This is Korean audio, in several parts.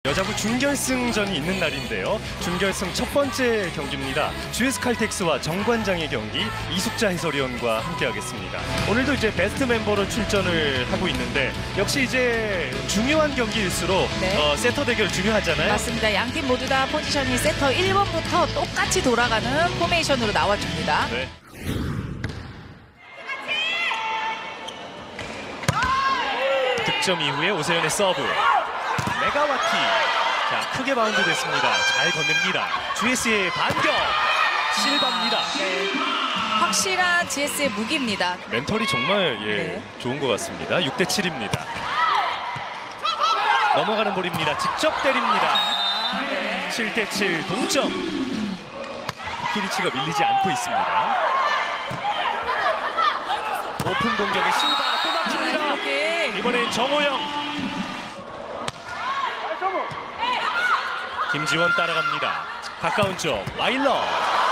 여자부 준결승전이 있는 날인데요. 준결승 첫 번째 경기입니다. GS 칼텍스와 정관장의 경기 이숙자 해설위원과 함께하겠습니다. 오늘도 이제 베스트 멤버로 출전을 하고 있는데 역시 이제 중요한 경기일수록 네. 세터 대결 중요하잖아요. 맞습니다. 양팀 모두 다 포지션이 세터 1번부터 똑같이 돌아가는 포메이션으로 나와줍니다. 네. 득점 이후에 오세현의 서브. 메가와티. 자, 크게 바운드 됐습니다. 잘 건넵니다. GS의 반격. 실바입니다. 네. 확실한 GS의 무기입니다. 멘털이 정말 네. 좋은 것 같습니다. 6대 7입니다. 넘어가는 볼입니다. 직접 때립니다. 7대 7 동점. 키리치가 밀리지 않고 있습니다. 오픈 공격의 실바 또 막힙니다. 이번엔 정호영. 김지원 따라갑니다. 가까운 쪽 와일러.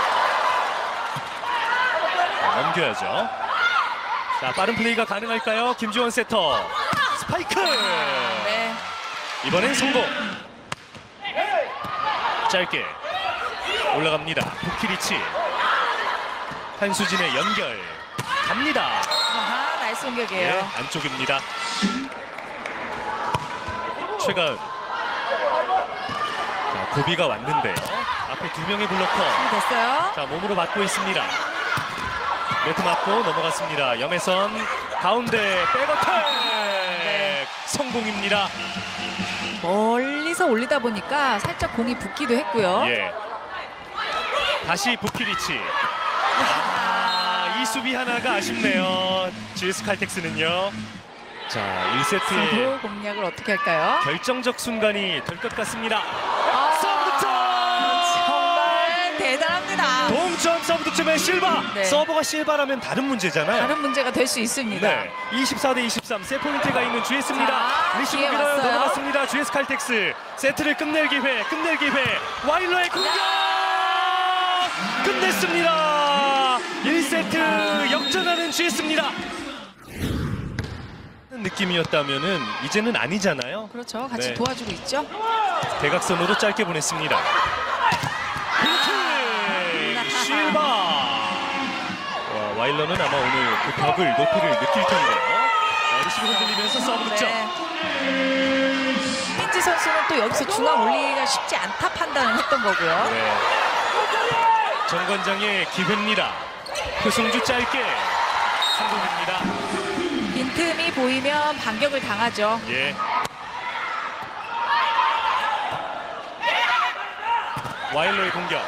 넘겨야죠. 자, 빠른 플레이가 가능할까요? 김지원 세터. 스파이크. 네. 이번엔 성공. 짧게 올라갑니다. 부키리치. 한수진의 연결. 갑니다. 아하, 나이스 공격이에요. 네, 안쪽입니다. 최가은. 자, 고비가 왔는데요. 앞에 두 명의 블로커. 됐어요. 자, 몸으로 맞고 있습니다. 네트 맞고 넘어갔습니다. 염혜선 가운데 백어택. 네. 성공입니다. 멀리서 올리다 보니까 살짝 공이 붓기도 했고요. 예. 다시 부키리치. 이 수비 하나가 아쉽네요. GS 칼텍스는요. 자, 1세트의 서브 공략을 어떻게 할까요? 결정적 순간이 될 것 같습니다. 서브 득점! 정말 대단합니다. 동점 서브 득점의 실바. 네. 서버가 실바라면 다른 문제잖아요. 다른 문제가 될 수 있습니다. 네, 24대 23 세 포인트가 있는 GS입니다. 자, 리시브 기회 밀어요. 왔어요. 넘어갔습니다. GS 칼텍스 세트를 끝낼 기회. 와일러의 공격! 끝냈습니다. 1세트 역전하는 GS입니다. 느낌이었다면은 이제는 아니잖아요. 그렇죠. 같이 네. 도와주고 있죠. 대각선으로 짧게 보냈습니다. 실바. 와일러는 아마 오늘 그 벽을 높이를 느낄 텐데요. 리시브 흔들리면서 서브 득점. 신민지 선수는 또 여기서 중앙 올리기가 쉽지 않다 판단을 했던 거고요. 네. 정관장의 기회입니다. 표승주 짧게 성공입니다. 빈틈이 보이면 반격을 당하죠. 예. 와일러의 공격.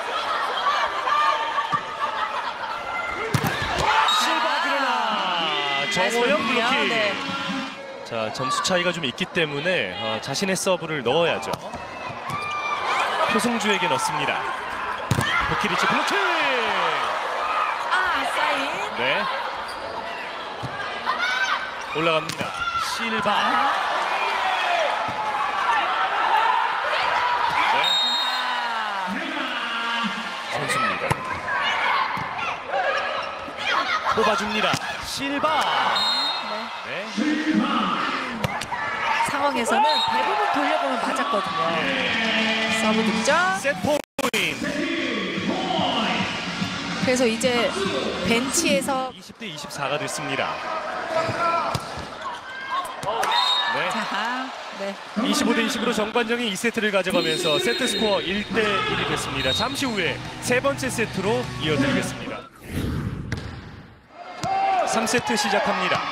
실바 그러나 정호영 블로킹. 네. 자, 점수 차이가 좀 있기 때문에 자신의 서브를 넣어야죠. 표승주에게 넣습니다. 보키리치 블로킹. 사인. 네. 올라갑니다. 실바. 네. 선수입니다. 뽑아줍니다. 실바. 네. 상황에서는 대부분 돌려보면 맞았거든요. 서브 득점. 세트 포인트. 그래서 이제 벤치에서 20대 24가 됐습니다. 네. 자, 네. 25대 20으로 정관장이 2세트를 가져가면서 세트 스코어 1대 1이 됐습니다. 잠시 후에 세 번째 세트로 이어드리겠습니다. 3세트 시작합니다.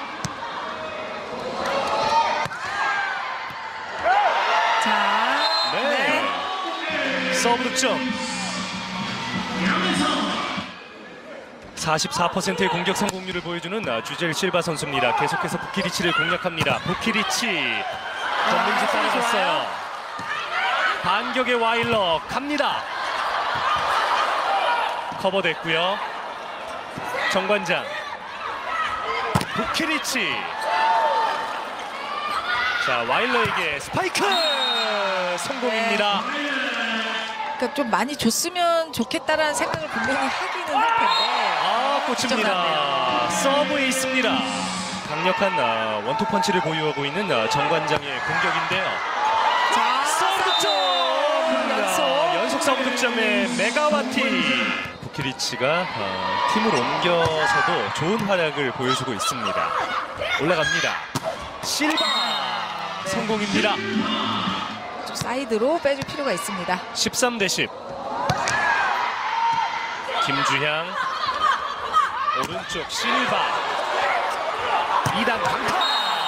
자, 네. 서브 득점. 44%의 공격 성공률을 보여주는 주젤 실바 선수입니다. 계속해서 부키리치를 공략합니다. 부키리치 전민지 따라갔어요. 반격의 와일러 갑니다. 커버됐고요. 정관장 부키리치. 자, 와일러에게 스파이크 성공입니다. 그러니까 좀 많이 줬으면 좋겠다라는 생각을 분명히 하기는 할 텐데. 꽂힙니다. 서브에 있습니다. 강력한 원투펀치를 보유하고 있는 정관장의 공격인데요. 자, 서브 서브 득점의 메가와티. 부키리치가 팀을 옮겨서도 좋은 활약을 보여주고 있습니다. 올라갑니다. 실바 성공입니다. 좀 사이드로 빼줄 필요가 있습니다. 13대10. 김주향 오른쪽 실바 2단 강타.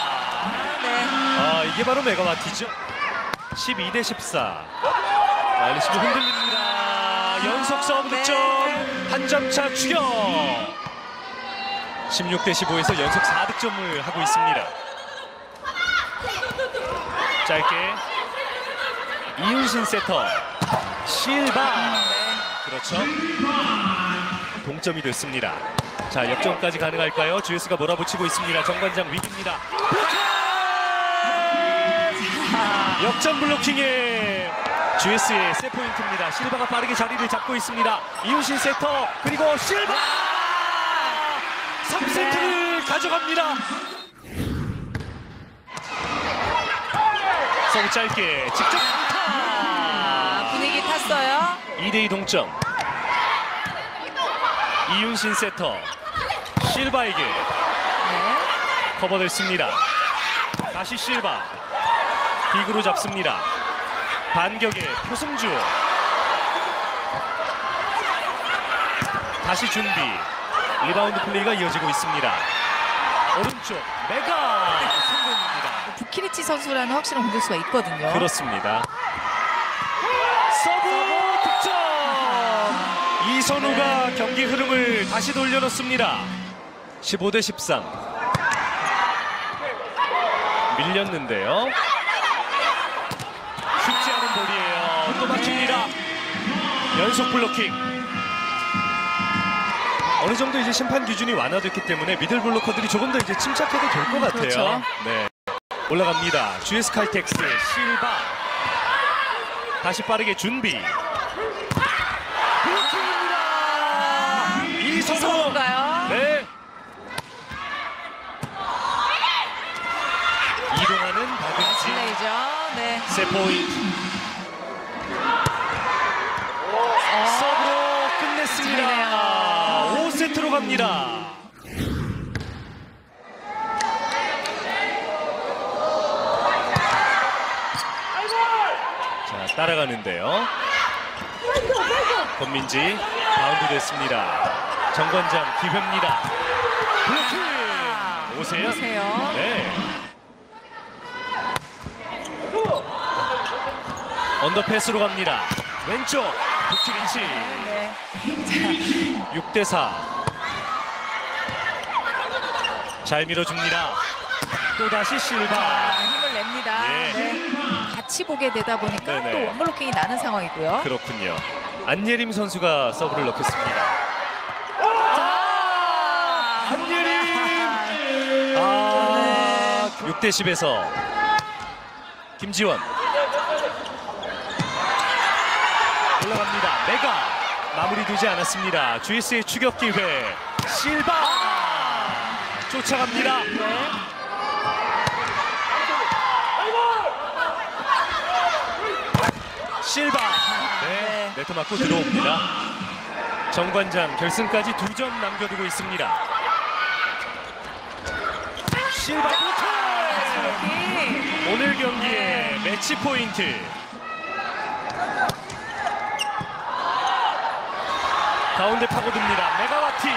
네. 이게 바로 메가와티죠. 12대14. 리시브 흔들립니다. 연속 서브 득점. 한 점차 추격. 16대15에서 연속 4득점을 하고 있습니다. 짧게 이윤신 세터 실바. 그렇죠. 동점이 됐습니다. 자, 역전까지 가능할까요? GS가 몰아붙이고 있습니다. 정관장 위기입니다. 역전 블로킹에 GS의 세 포인트입니다. 실바가 빠르게 자리를 잡고 있습니다. 이윤신 세터 그리고 실바 3세트를 가져갑니다. 서브 짧게 직접 분위기 탔어요. 2대2 동점. 이윤신 세터 실바에게 네. 커버됐습니다. 다시 실바 빅으로 잡습니다. 반격의 표승주 다시 준비. 리바운드 플레이가 이어지고 있습니다. 오른쪽 메가 성공입니다. 부키리치 선수라는 확실한 공격수가 있거든요. 그렇습니다. 서브 득점. 이선우가 경기 흐름을 다시 돌려놓습니다. 15대13. 밀렸는데요. 쉽지 않은 볼이에요. 또 막힙니다. 연속 블로킹. 어느 정도 이제 심판 기준이 완화됐기 때문에 미들 블로커들이 조금 더 이제 침착해도 될 것 같아요. 그렇죠. 네. 올라갑니다. GS 칼텍스 실바. 다시 빠르게 준비. 블로킹입니다. 이선우. 선수인가요? 네. 이동하는 박은지. 플레이죠. 네. 세 포인트. 서브로 끝냈습니다. 5세트로 갑니다. 자, 따라가는데요. 권민지 바운드 됐습니다. 정관장 기회입니다. 블로킹. 오세요. 오세요. 네. 언더패스로 갑니다. 왼쪽 부키리치. 네. 6대4. 잘 밀어줍니다. 또다시 실바. 힘을 냅니다. 예. 네. 같이 보게 되다 보니까 네네. 또 원블로킹이 나는 상황이고요. 그렇군요. 안예림 선수가 서브를 넣겠습니다. 자, 안예림. 네. 6대10에서 김지원. 올라갑니다. 메가 마무리되지 않았습니다. GS의 추격 기회. 실바 쫓아갑니다. 네. 실바. 네, 네트 맞고 들어옵니다. 정관장 결승까지 2점 남겨두고 있습니다. 실바 블로킹. 오늘 경기의 매치 포인트. 가운데 파고듭니다. 메가와티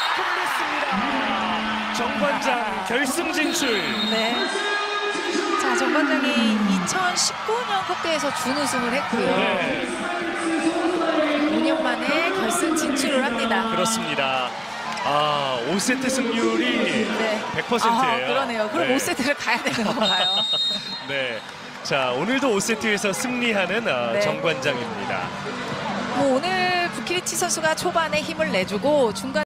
끝냈습니다. 정관장 결승 진출. 네. 자, 정관장이 2019년 컵대에서 준우승을 했고요. 네, 5년 만에 결승 진출을 합니다. 그렇습니다. 5세트 승률이 네. 100%예요. 그러네요. 그럼 네. 5세트를 가야 되는 건가요? 네. 자, 오늘도 5세트에서 승리하는 네. 정관장입니다. 뭐 오늘 부키리치 선수가 초반에 힘을 내주고 중간